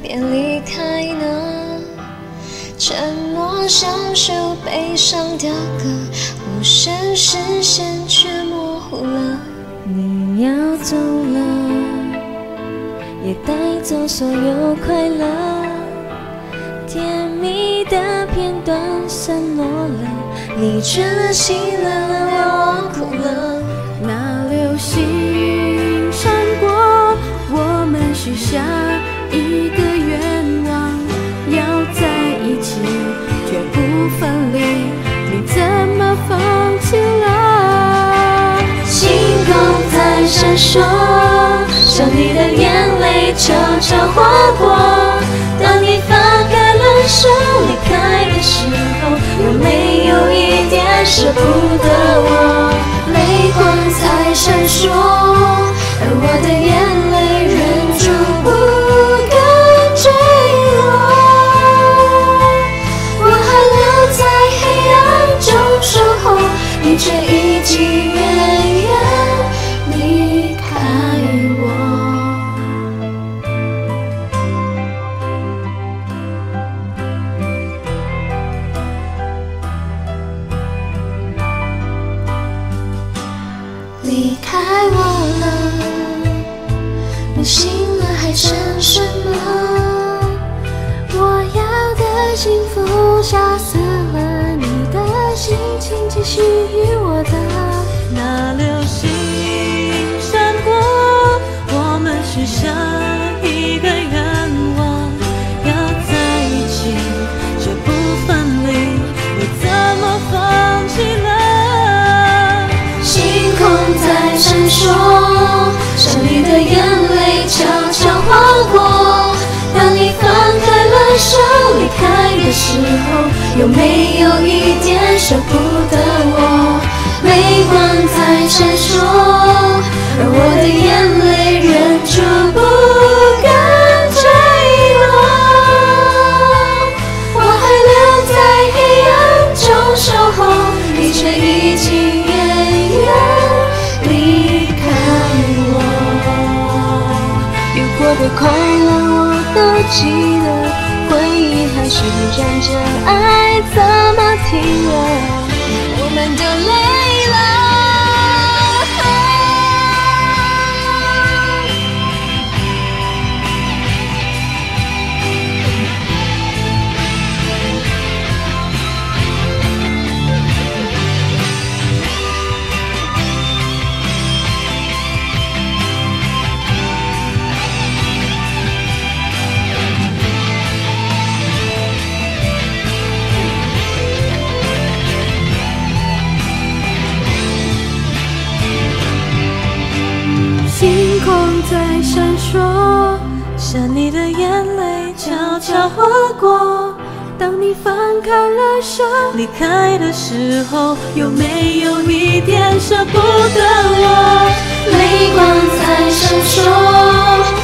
便离开呢？沉默享受悲伤的歌，无声视线却模糊了。你要走了，也带走所有快乐，甜蜜的片段散落了，你倦了醒了，而我哭了。 那流星闪过，我们许下一个愿望，要在一起绝不分离，你怎么放弃了？ 星空在闪烁，像你的眼泪悄悄划过。当你放开了手离开的时候，有没有一点舍不得我？泪光在闪烁，而我的眼泪忍住不敢坠落。我还留在黑暗中守候，你却已经远远离开我。离开我了，你醒了还剩什么？我要的幸福杀死了你的心情，继续与我的。 那流星闪过，我们许下一个愿望，要在一起绝不分离，你怎么放弃了？ 星空在闪烁，像你的眼泪悄悄划过。当你放开了手离开的时候，有没有一点舍不得我？泪光在闪烁，而我的眼泪忍住不敢坠落。我还留在黑暗中守候，你却已经远远离开我。有过的快乐我都记得，回忆还是让这爱怎么停了？我们都累了。 星空在闪烁，像你的眼泪悄悄划过。当你放开了手离开的时候，有没有一点舍不得我？ 泪光在闪烁，